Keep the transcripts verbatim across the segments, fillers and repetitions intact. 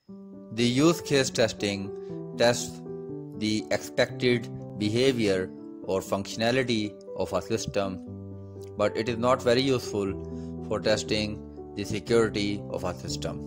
The use case testing tests the expected behavior or functionality of a system, but it is not very useful for testing the security of a system.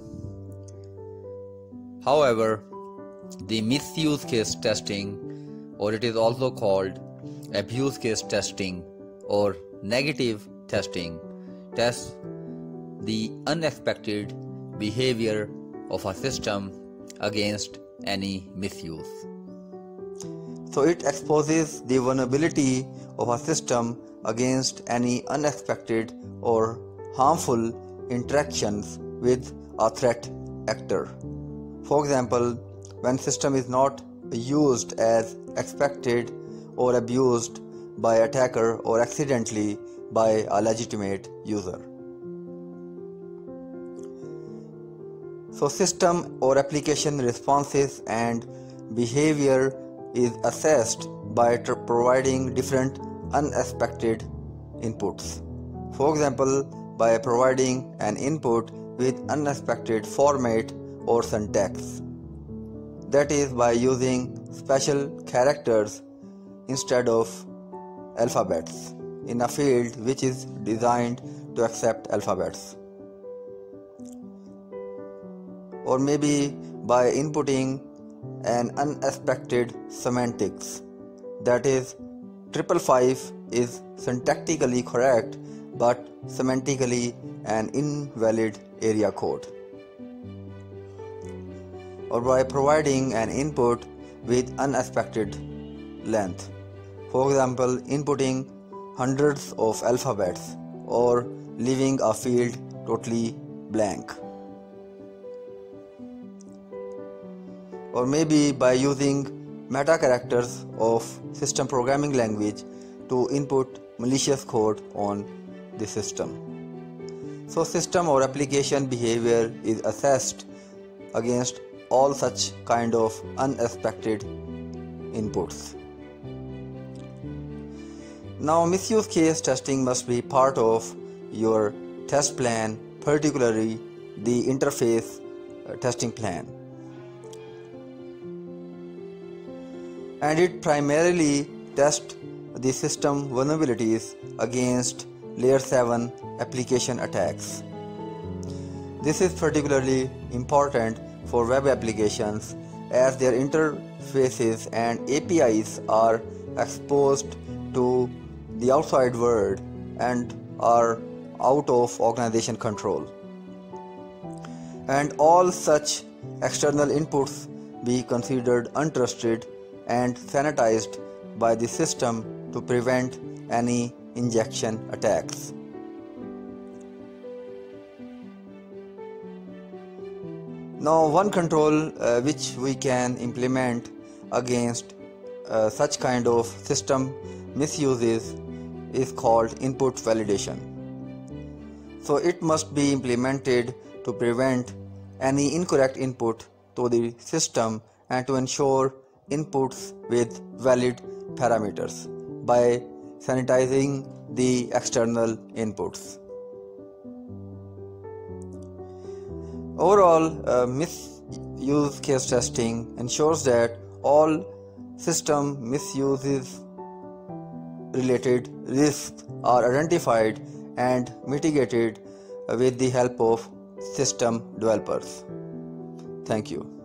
However, the misuse case testing, or it is also called abuse case testing or negative testing, tests the unexpected behavior of a system against any misuse. So it exposes the vulnerability of a system against any unexpected or harmful interactions with a threat actor. For example, when system is not used as expected or abused by attacker or accidentally by a legitimate user. So system or application responses and behavior is assessed by providing different unexpected inputs. For example, by providing an input with unexpected format or syntax. That is by using special characters instead of alphabets in a field which is designed to accept alphabets. Or maybe by inputting an unexpected semantics, that is, triple five is syntactically correct but semantically an invalid area code. Or by providing an input with unexpected length, for example, inputting hundreds of alphabets or leaving a field totally blank. Or maybe by using meta characters of system programming language to input malicious code on the system. So system or application behavior is assessed against all such kind of unexpected inputs. Now, misuse case testing must be part of your test plan, particularly the interface uh, testing plan. And it primarily tests the system vulnerabilities against layer seven application attacks. This is particularly important for web applications as their interfaces and A P Is are exposed to the outside world and are out of organization control. And all such external inputs be considered untrusted and sanitized by the system to prevent any injection attacks. Now, one control uh, which we can implement against uh, such kind of system misuses is called input validation. So it must be implemented to prevent any incorrect input to the system and to ensure inputs with valid parameters by sanitizing the external inputs. Overall, uh, misuse case testing ensures that all system misuses related risks are identified and mitigated with the help of system developers. Thank you.